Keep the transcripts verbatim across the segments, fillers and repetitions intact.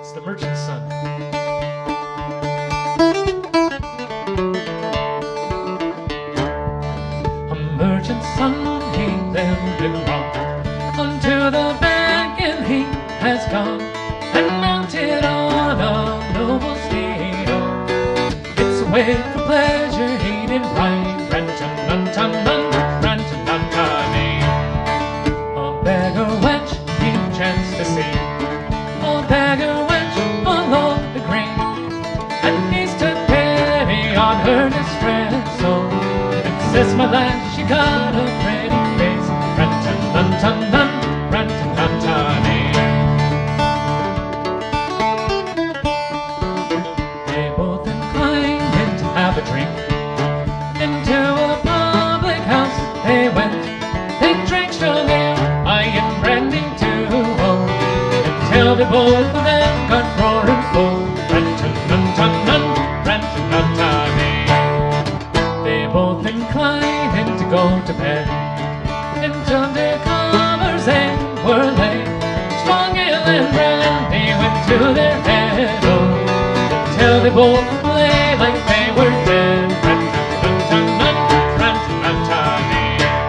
It's the Merchant's Son. A merchant's son, he lived in Rome. Unto the bank he has gone, and mounted on a noble steed. Oh, it's a way for pleasure, he did ride. Ran-tun-nun-tun-nun, ran-tun-nun-tun-ee. A beggar wench he chanced to see, a beggar wench below the green, and he stood pity on her distress. Oh, and says, my lad, she got a pretty face. Ran-tun-nun-tun-nun, ran-tun-nun-tun-ee. They both inclined in to have a drink. Into a public house they went. They drank strong ale, aye, and brandy too, oh, until they both of them got roaring full. Ran-tun-nun-tun-nun, ran-tun-nun-tun-ee. They both inclined in to go to bed, and under covers they were laid. Strong ale and brandy went to their head, oh, until they both lay like they were dead. Ran-tun-nun-tun-nun, ran-tun-nun-tun-ee.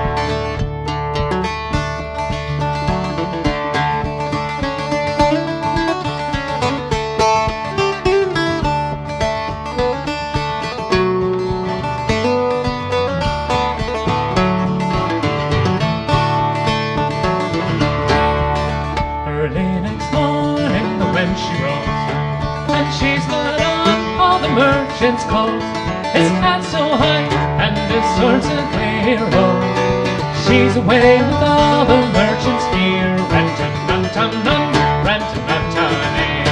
Early next morning the wench she rose, and she stood up all the merchant's clothes. His hat so high and his sword so clear, oh, she's away with all the merchant's gear. Ran-tun-nun-tun-nun, ran-tun-nun-tun-ee.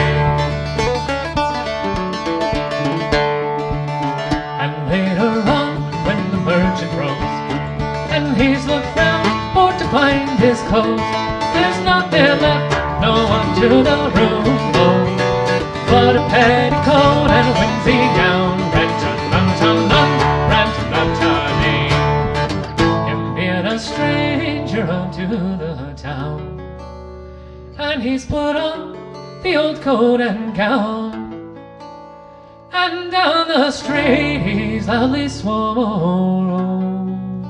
And later on when the merchant rose, and he's looked round for to find his clothes, there's not there left, no one to the room, oh, but a petticoat and a winsey gown. Ran-tun-nun-tun-nun, ran-tun-nun-tun-ee. Him being a stranger unto the town, and he's put on the old coat and gown, and down the street he's loudly swore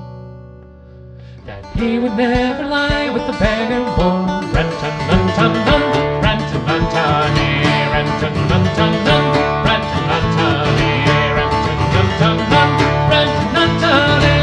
that he would never lie with the beggar boy. Ran-tun-nun-tun-nun, ran-tun-nun-tun-ee. Ran-tun-nun-tun-nun, ran-tun-nun-tun-ee. Ran-tun-nun-tun-nun, ran-tun-nun-tun-ee.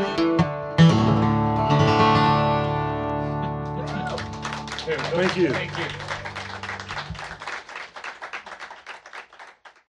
Thank you.